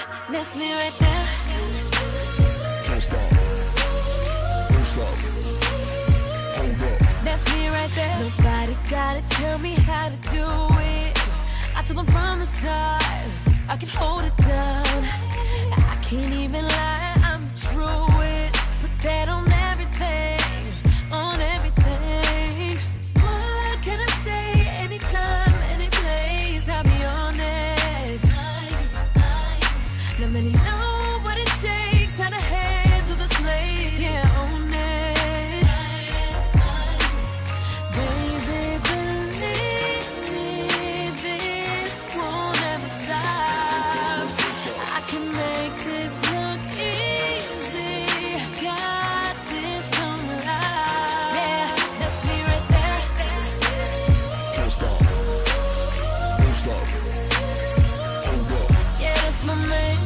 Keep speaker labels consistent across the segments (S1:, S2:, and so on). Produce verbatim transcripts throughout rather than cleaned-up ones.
S1: that's me right there.
S2: Can't stop, don't stop, hold up.
S1: That's me right there. Nobody gotta tell me how to do it. I told them from the start, I can hold it down. I can't even lie, I'm the truest. Put that on everything, on everything. What can I say? Anytime, any place, I'll be on it. Not many know what it takes, how to handle the slave. Yeah, own it. Baby, believe me, this won't ever stop. I can make this look easy. Got this on lock. Yeah, that's me right there.
S2: Can't stop, don't stop, hold up.
S1: Yeah, that's my man.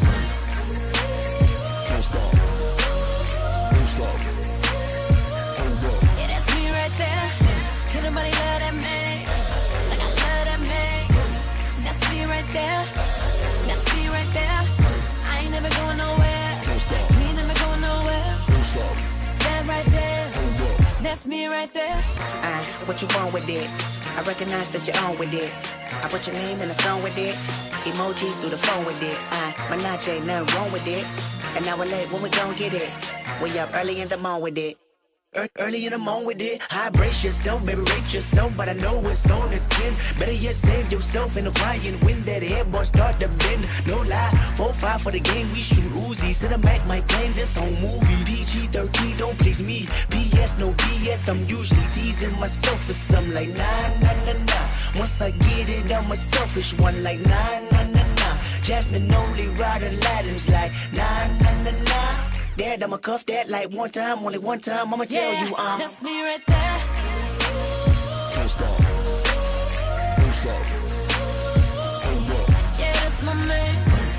S2: Can't stop, don't stop, hold up.
S1: Yeah, that's me right there. Can nobody love that man like I love that man? That's me right there. That's me right there. I ain't never going nowhere.
S2: Can't stop,
S1: He ain't never going nowhere.
S2: don't stop,
S1: That right there.
S2: hold up.
S1: That's me right there.
S3: Uh, what you want with it? I recognize that you're on with it. I put your name in a song with it. Emoji through the phone with it. Uh, Menage, ain't nothing wrong with it. And now we're late when we don't get it. We up early in the morning with it. Ear- Early in the morning with it. High brace yourself, baby, rate yourself. But I know it's on the ten. Better yet, save yourself in the crying when that headboard start to bend. No lie, four five for the game. We shoot Uzi. Cinematic might claim this whole movie. P G thirteen don't please me. P S no B S. I'm usually teasing myself for something like nah, nah, nah, nah. Once I get it, I'm a selfish one like nah, nah, nah, nah. Jasmine only ride Aladdin's like nah, nah, nah, nah. Dad, I'ma cuff that like one time, only one time. I'ma tell
S1: Yeah,
S3: you, um.
S1: that's me right there.
S2: Can't stop, don't stop, hold up.
S1: Yeah, that's my man.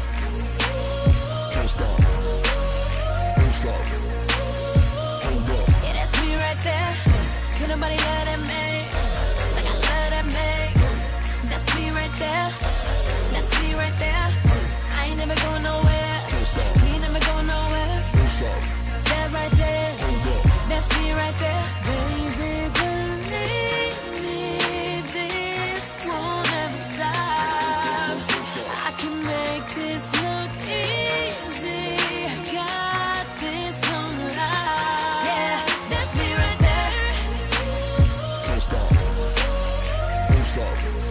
S2: Can't stop, don't stop, hold up.
S1: Yeah, that's me right there. Can nobody love that man like I love that man? That's me right there. That's me right there. I ain't never going nowhere.
S2: Can't stop,
S1: He ain't never going nowhere.
S2: don't stop,
S1: That right there.
S2: hold up.
S1: That's me right there. Baby, believe me, this won't ever stop. I can make this look easy. Got this on lock. Yeah, that's me right there.
S2: Can't stop, don't stop,